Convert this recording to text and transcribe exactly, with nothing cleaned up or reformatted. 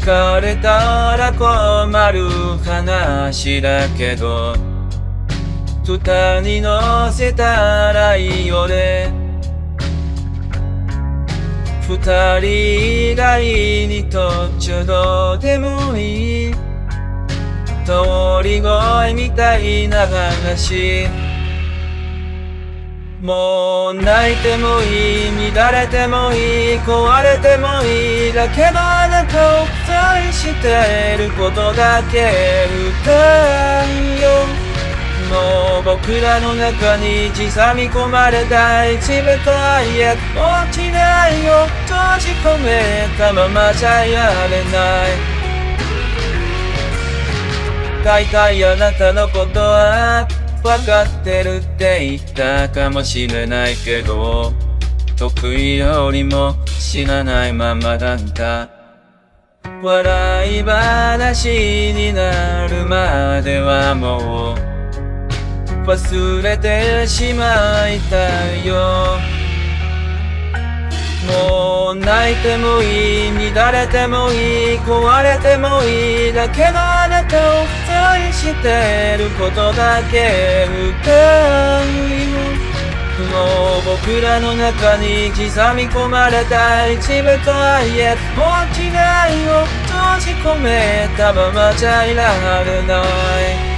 かれたら困る話だけど二人乗せたらいいよね。二人以外にとっちょどうでもいい通り声みたいな話。もう泣いてもいい、乱れてもいい、壊れてもいい、だけどあなたを愛していることだけ歌うよ。もう僕らの中に刻み込まれた一部と愛へ落ちないよ。閉じ込めたままじゃやれない。大体あなたのことはわかってるって言ったかもしれないけど得意よりも知らないままだった。笑い話になるまではもう忘れてしまいたいよ。もう泣いてもいい、乱れてもいい、壊れてもいい、だけどあなたを愛してることだけ歌うよ。もう僕らの中に刻み込まれた一部と愛へ落ちないよ。閉じ込めたままじゃいられない。